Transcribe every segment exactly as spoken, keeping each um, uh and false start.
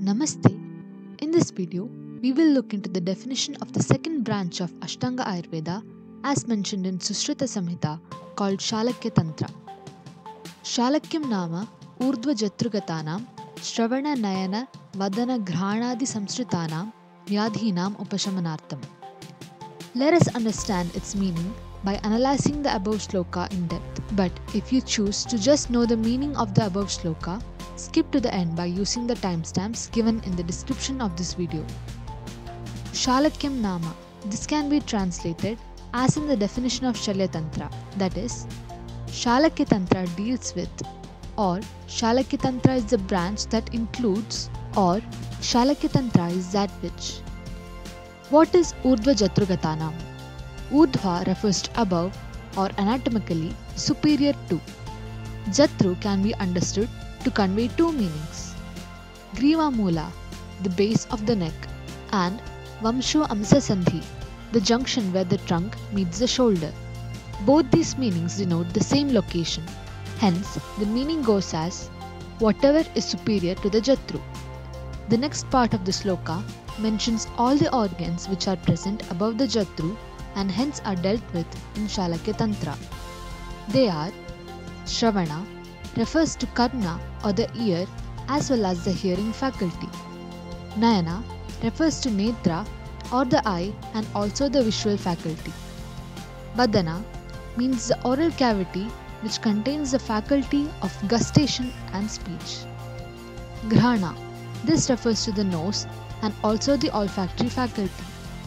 Namaste. In this video, we will look into the definition of the second branch of Ashtanga Ayurveda as mentioned in Sushrita Samhita called Shalakya Tantra. Shalakyam nama urdhva jatrugatanam Shravana Nayana Vadana Ghrhanadi Samsritanam Vyadhinam Upashamanartham. Let us understand its meaning by analyzing the above shloka in depth. But if you choose to just know the meaning of the above shloka, skip to the end by using the timestamps given in the description of this video. Shalakyam Nama. This can be translated as in the definition of Shalya Tantra, that is, Shalakya Tantra deals with, or Shalakya Tantra is the branch that includes, or Shalakya Tantra is that which. What is Urdhva Jatrugatanam? Urdhva refers to above or anatomically superior to. Jatru can be understood to convey two meanings. Griva Mula, the base of the neck, and Vamsho Amsa Sandhi, the junction where the trunk meets the shoulder. Both these meanings denote the same location. Hence, the meaning goes as whatever is superior to the Jatru. The next part of the sloka mentions all the organs which are present above the Jatru and hence are dealt with in Shalakya Tantra. They are Shravana, refers to Karna or the ear as well as the hearing faculty. Nayana refers to Netra or the eye and also the visual faculty. Vadana means the oral cavity which contains the faculty of gustation and speech. Ghrhana, this refers to the nose and also the olfactory faculty.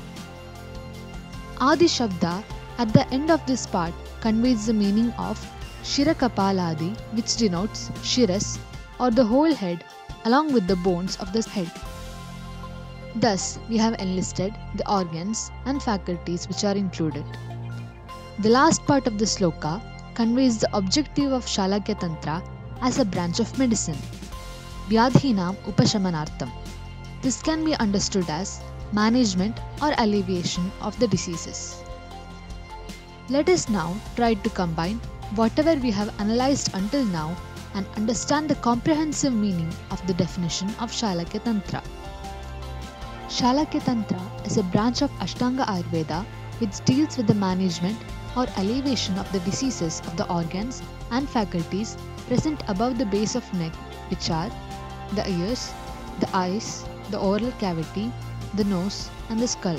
Adi Shabda at the end of this part conveys the meaning of Shirakapaladi, which denotes Shiras or the whole head along with the bones of the head. Thus, we have enlisted the organs and faculties which are included. The last part of the sloka conveys the objective of Shalakya Tantra as a branch of medicine. Vyadhinam Upashamanartham. This can be understood as management or alleviation of the diseases. Let us now try to combine whatever we have analyzed until now and understand the comprehensive meaning of the definition of Shalakya Tantra. Shalakya Tantra is a branch of Ashtanga Ayurveda which deals with the management or alleviation of the diseases of the organs and faculties present above the base of neck, which are the ears, the eyes, the oral cavity, the nose and the skull.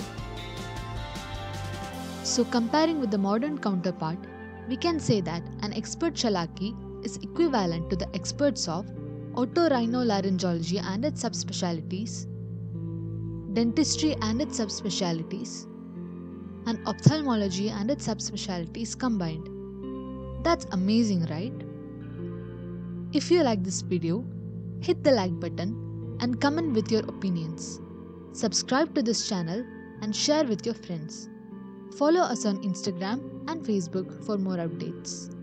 So comparing with the modern counterpart, we can say that an expert Shalaki is equivalent to the experts of otorhinolaryngology and its subspecialties, dentistry and its subspecialties, and ophthalmology and its subspecialties combined. That's amazing, right? If you like this video, hit the like button and comment with your opinions. Subscribe to this channel and share with your friends. Follow us on Instagram and Facebook for more updates.